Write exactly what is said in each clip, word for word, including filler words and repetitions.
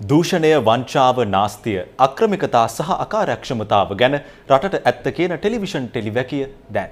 දූෂණය, වංචාව, නාස්තිය, අක්‍රමිකතා සහ අකාර්යක්ෂමතාව ගැන රටට ඇත්ත කියන ටෙලිවිෂන් ටෙලිවැකිය දැන්.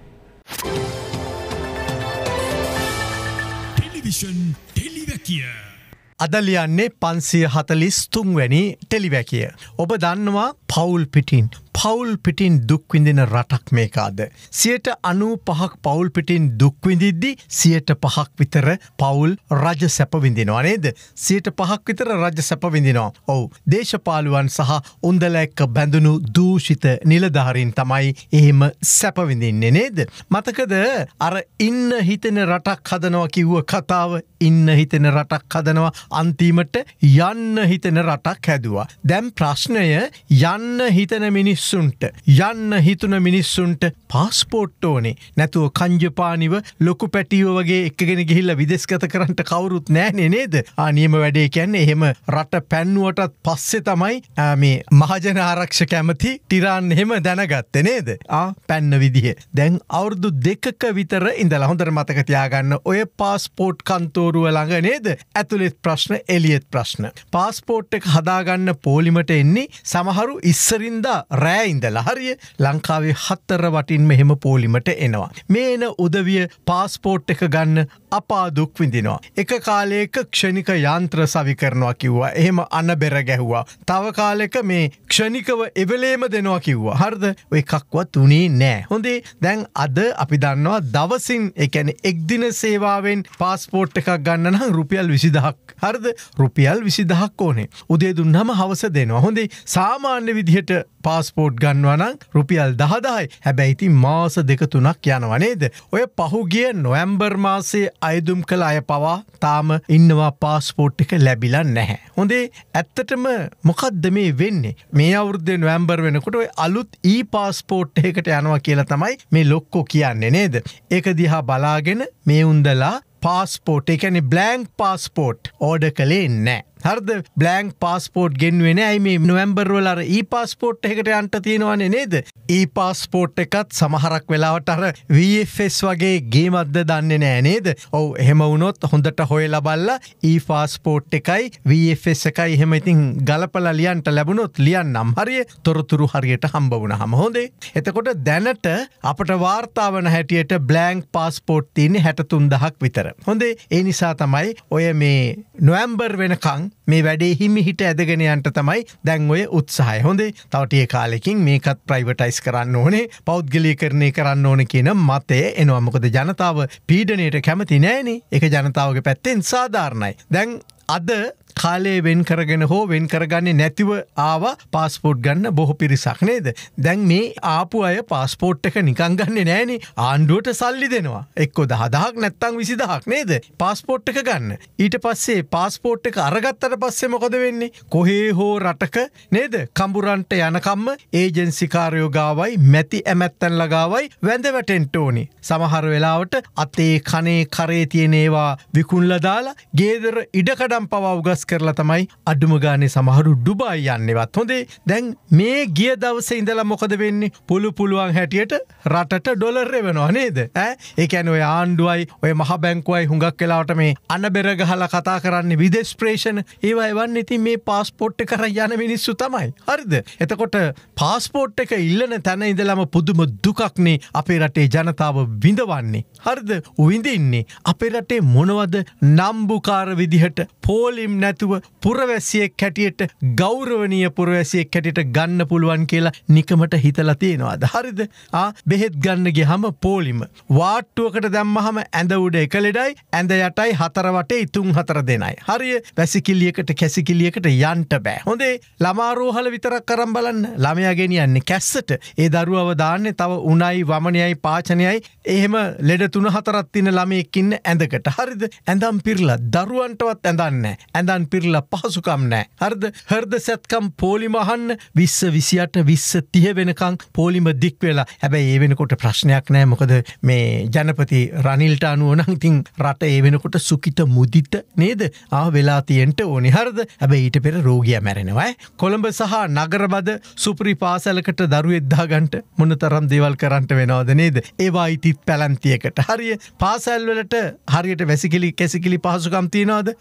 ටෙලිවිෂන් ටෙලිවැකිය. අද ලියන්නේ පන්සිය හතළිස් තුන් වැනි ටෙලිවැකිය. ඔබ දන්නවා පවුල් පිටින් පවුල් පිටින් දුක් විඳින රටක් මේකාද. සියයට අනූ පහක් පවුල් පිටින් දුක් විඳිද්දි සියයට පහක් විතර පවුල් රජ සැප විඳිනවා නේද? සියයට පහක් විතර රජ සැප විඳිනවා. ඔව්. දේශපාලුවන් සහ උන්දල එක්ක බැඳුණු දූෂිත නිලධාරීන් තමයි එහෙම සැප විඳින්නේ නේද? මතකද අර ඉන්න හිතෙන රටක් හදනවා කිව්ව කතාව? ඉන්න හිතෙන රටක් හදනවා අන්තිමට යන්න හිතෙන රටක් හැදුවා. දැන් ප්‍රශ්නය යන්න හිතන මිනිස්සුන්ට යන්න හිතුන මිනිස්සුන්ට පාස්පෝර්ට් ඕනේ. නැතුව කංජපානිව ලොකු පැටියෝ වගේ එක්කගෙන ගිහිල්ලා විදේශගත කරන්න කවුරුත් නැහනේ නේද? ආ නියම වැඩේ කියන්නේ එහෙම රට පැන්නුවටත් පස්සේ තමයි මේ මහජන ආරක්ෂක ඇමති ටිරාන් එහෙම දැනගත්තේ නේද? ආ පැන්න විදිහ. දැන් අවුරුදු දෙකක විතර ඉඳලා හොඳට මතක තියාගන්න ඔය පාස්පෝර්ට් කන්තෝරුව ළඟ නේද? ඇතුළෙත් ප්‍රශ්න එළියෙත් ප්‍රශ්න. පාස්පෝර්ට් එක හදාගන්න පොලිමට එන්නේ සමහරු ඉස්සරින්දා රෑ ඉඳලා හරිය ලංකාවේ හතර වටින් මෙහෙම පොලිමට එනවා. මේ එන උදවිය පාස්පෝර්ට් එක ගන්න අපා දුක් විඳිනවා. එක කාලයක ක්ෂණික යන්ත්‍ර සවි කරනවා කිව්වා. එහෙම අනබෙර ගැහුවා. තව කාලෙක මේ ක්ෂණිකව එවලේම දෙනවා කිව්වා. හරිද? ඔය එකක්වත් උනේ නෑ. හොඳේ. දැන් අද අපි දන්නවා දවසින් ඒ කියන්නේ එක් දින සේවාවෙන් පාස්පෝර්ට් එකක් ගන්න නම් රුපියල් විසිදහක්. හරිද? රුපියල් විසිදහක් ඕනේ. උදේ දුන්නාම හවස දෙනවා. හොඳේ. සාමාන්‍ය විදිහට පාස්පෝර්ට් ගන්නවා නම් රුපියල් දහදහයි. හැබැයි ඉතින් මාස දෙක තුනක් යනවා නේද? ඔය පහුගිය නොවැම්බර් මාසයේ අයදුම් කළ අය පවා තාම ඉන්නවා පාස්පෝර්ට් එක ලැබිලා නැහැ. හොඳේ. ඇත්තටම මොකද්ද මේ වෙන්නේ? මේ අවුරුද්දේ නොවැම්බර් වෙනකොට ඔය අලුත් ඊ පාස්පෝර්ට් එකකට යනවා කියලා තමයි මේ ලොක්කෝ කියන්නේ නේද? ඒක දිහා බලාගෙන මේ උන්දලා පාස්පෝර්ට් ඒ කියන්නේ බ්ලැන්ක් පාස්පෝර්ට් ඕඩර් කළේ නැහැ. හරිද? බ්ලැන්ක් පාස්පෝර්ට් ගෙන්නුවේ නැහැ. අයි මේ නොවැම්බර් වල අර ඊ පාස්පෝර්ට් එකකට යන්න තියෙනවනේ නේද? ඊ පාස්පෝර්ට් එකත් සමහරක් වෙලාවට අර වී එෆ් එස් වගේ ගේමක්ද දන්නේ නැහැ නේද? ඔව් එහෙම වුණොත් හොඳට හොයලා බලලා ඊ පාස්පෝර්ට් එකයි වී එෆ් එස් එකයි එහෙම ඉතින් ගලපලා ලියන්න ලැබුණොත් ලියන්නම්. හරිය? තොරතුරු හරියට හම්බ වුණාම හොඳේ. එතකොට දැනට අපට වාර්තා වන හැටියට බ්ලැන්ක් පාස්පෝර්ට් තියෙන්නේ හැට තුන් දහසක් විතර. හොඳේ. ඒ නිසා තමයි ඔය මේ නොවැම්බර් වෙනකන් මේ වැඩේ හිමි හිට ඇදගෙන යන්න තමයි දැන් ඔය උත්සාහය. හොඳේ. තව ටික කාලෙකින් මේකත් ප්‍රයිවටයිස් කරන්න ඕනේ, පෞද්ගලීකරණය කරන්න ඕනේ කියන මතය එනවා. මොකද ජනතාව පීඩනයට කැමති නෑනේ. ඒක ජනතාවගේ පැත්තෙන් සාධාරණයි. දැන් අද කාලේ වෙන් කරගෙන හෝ වෙන් කරගන්නේ නැතිව ආවා පාස්පෝර්ට් ගන්න බොහෝ පිරිසක් නේද? දැන් මේ ආපු අය පාස්පෝර්ට් එක නිකන් ගන්නෙ නෑනේ. ආණ්ඩුවට සල්ලි දෙනවා. එක්ක දහදහක් නැත්තම් විසිදහක් නේද? පාස්පෝර්ට් එක ගන්න. ඊට පස්සේ පාස්පෝර්ට් එක අරගත්තට පස්සේ මොකද වෙන්නේ? කොහේ හෝ රටක නේද? කඹුරන්ට යනකම්ම ඒජන්සි කාර්යෝ ගාවයි මැති ඇමැත්තන් ලගාවයි වැඳ වැටෙන්න ඕනි. සමහර වෙලාවට අතේ කනේ කරේ තියෙන ඒවා විකුණලා දාලා ගේදර ඉඩකඩම් පවා උගස් කරලා තමයි අඩුම ගානේ සමහරු ඩුබායි යන්නේවත්. හොඳේ. දැන් මේ ගිය දවසේ ඉඳලා මොකද වෙන්නේ? පුළු පුළුවන් හැටියට රටට ඩොලර් එවනවා නේද? ඈ ඒ කියන්නේ ඔය ආණ්ඩුවයි ඔය මහ බැංකුවයි හුඟක් වෙලාවට මේ අනබෙර ගහලා කතා කරන්නේ විදේශ ප්‍රේෂණ. ඒවා එවන්නේ ඉතින් මේ පාස්පෝර්ට් එක කරන් යන මිනිස්සු තමයි. හරිද? එතකොට පාස්පෝර්ට් එක ඉල්ලන තැන ඉඳලම පුදුම දුකක්නේ අපේ රටේ ජනතාව විඳවන්නේ. හරිද? විඳින්නේ. අපේ රටේ මොනවද නම්බුකාර විදිහට පෝලිම් නැතුව පුරවැසියෙක් හැටියට ගෞරවනීය පුරවැසියෙක් හැටියට ගන්න පුළුවන් කියලා නිකමට හිතලා තියෙනවාද? හරිද? ආ බෙහෙත් ගන්න ගියහම පොලිම වාට්ටුවකට දැම්මහම ඇඳ උඩ එක ලෙඩයි, ඇඳ යටයි හතර වටේ තුන් හතර දෙනයි. හරිය? වැසිකිළියකට කැසිකිළියකට යන්න බෑ. හොඳේ. ළමා රෝහල විතරක් අරන් බලන්න. ළමයා ගෙනියන්නේ කැස්සට. ඒ දරුවව දාන්නේ තව උණයි වමනයයි පාචනයයි එහෙම ලෙඩ තුන හතරක් තියෙන ළමයෙක් ඉන්න ඇඳකට. හරිද? ඇඳන් පිරලා දරුවන්ටවත් ඇඳන්නේ ඇඳන් පිරලා පහසුකම් නෑ. හරිද? හෘද සැත්කම් පොලිම අහන්න විස්ස විසිඅට විස්ස තිහ වෙනකන් පොලිම දික් වෙලා. හැබැයි ඒ වෙනකොට ප්‍රශ්නයක් නෑ. මොකද මේ ජනපති රනිල්ට අනුව නම් ඉතින් රට ඒ වෙනකොට සුකිත මුදිත නේද? ආ වෙලා තියෙන්න ඕනේ. හරිද? හැබැයි ඊට පෙර රෝගියා මැරෙනවා. කොළඹ සහ නගරබද සුපිරි පාසලකට දරුවෙක් දාගන්න මොනතරම් දේවල් කරන්න වෙනවද නේද? ඒවා ඉතිත් පැලන්තියකට. හරිය? පාසල් වලට හරියට වැසිකිලි කැසිකිලි පහසුකම් තියනවද?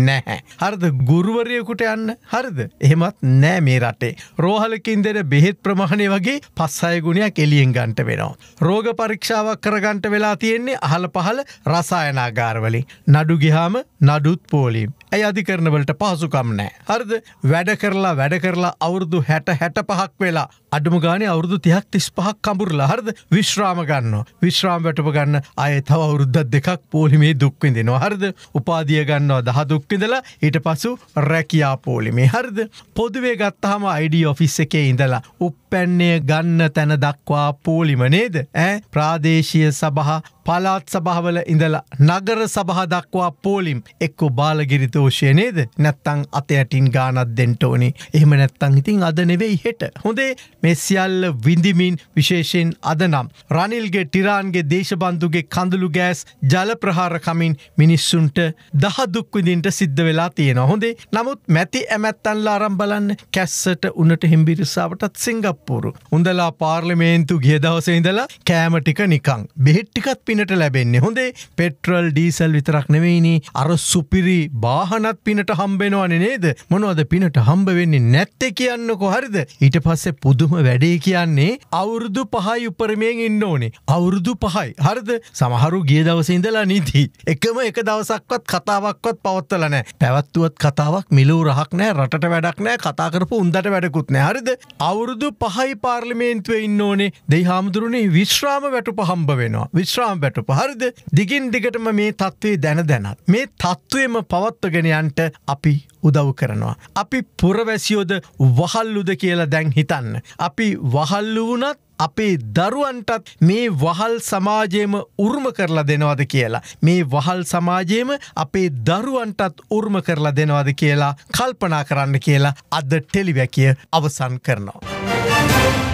නැහැ. හරිද? ගුරුවරයෙකුට යන්න. හරිද? එහෙමත් නෑ මේ රටේ. රෝහලකින් දෙන බෙහෙත් ප්‍රමාණය වගේ පස් හය ගුණයක් එළියෙන් ගන්නට වෙනවා. රෝග පරීක්ෂාවක් කරගන්න වෙලා තියෙන්නේ අහල පහල රසායනාගාරවලින්. නඩු ගියාම නඩුත් පොලිම්. ඇයි අධිකරණ වලට පහසුකම් නැහැ. හරිද? වැඩ කරලා වැඩ කරලා අවුරුදු හැට හැටපහක් වෙලා අඩුම ගානේ අවුරුදු තිහක් තිස්පහක් කඹුරලා. හරිද? විශ්‍රාම ගන්නවා. විශ්‍රාම වැටුප ගන්න ආයේ තව අවුරුද්දක් දෙකක් පොලිමේ දුක් විඳිනවා. හරිද? උපාධිය ගන්නවා දහ දුක් විඳලා ඊට පසු රැකියා පොලිමේ. හරිද? පොදුවේ ගත්තාම I D ඔෆිස් එකේ ඉඳලා උප්පැන්නේ ගන්න තැන දක්වා පොලිම නේද? ඈ ප්‍රාදේශීය සභා පළාත් සභාවල ඉඳලා නගර සභා දක්වා පොලිම් එක්ක බාලගිරි දෝෂය නේද? නැත්තම් අත යටින් ගානක් දෙන්න ඕනේ. එහෙම නැත්තම් ඉතින් අද නෙවෙයි හෙට. හොඳේ මේ සියල්ල විඳිමින් විශේෂයෙන් අද නම් රනිල්ගේ ටිරාන්ගේ දේශබන්දුගේ කඳුළු ගෑස් ජල ප්‍රහාර කමින් මිනිස්සුන්ට දහ දුක් විඳින්න සිද්ධ වෙලා තියෙනවා. හොඳේ. නමුත් මැති ඇමැත්තන්ලා අරන් බලන්න කැස්සට උනට හිම්බිරිස්සාවටත් සිංගප්පූරු. උන්දලා පාර්ලිමේන්තු ගිය දවසේ ඉඳලා කෑම ටික නිකන්. බෙහෙත් ටිකත් පිනට ලැබෙන්නේ. හොඳේ. පෙට්‍රල් ඩීසල් විතරක් නෙවෙයිනේ අර සුපිරි වාහනත් පිනට හම්බෙනවනේ නේද? මොනවද පිනට හම්බ වෙන්නේ නැත්තේ කියන්නකෝ. හරිද? ඊට පස්සේ පුදුම වැඩේ කියන්නේ අවුරුදු පහයි උපරිමයෙන් ඉන්න ඕනේ. අවුරුදු පහයි. හරිද? සමහරු ගිය දවසේ ඉඳලා නිදි. එකම එක දවසක්වත් කතාවක්වත් පවත්වලා නැහැ. පැවැත්වුවත් කතාවක් මිලූ රහක් නැහැ. රටට වැඩක් නැහැ. කතා කරපු උන්දට වැඩකුත් නැහැ. හරිද? අවුරුදු පහයි පාර්ලිමේන්තුවේ ඉන්න ඕනේ. දෙයි හාමුදුරනේ විශ්‍රාම වැටුප හම්බ වෙනවා. විශ්‍රාම වැටුප. හරිද? දිගින් දිගටම මේ තත්ත්වයේ දැන දැනත් මේ තත්ත්වෙම පවත්වගෙන යන්න අපි උදව් කරනවා. අපි පුරවැසියෝද වහල්ලුද කියලා දැන් හිතන්න. අපි වහල්ලු වුණත් අපේ දරුවන්ටත් මේ වහල් සමාජයේම උරුම කරලා දෙනවද කියලා. මේ වහල් සමාජයේම අපේ දරුවන්ටත් උරුම කරලා දෙනවද කියලා කල්පනා කරන්න කියලා අද ටෙලිවැකිය අවසන් කරනවා.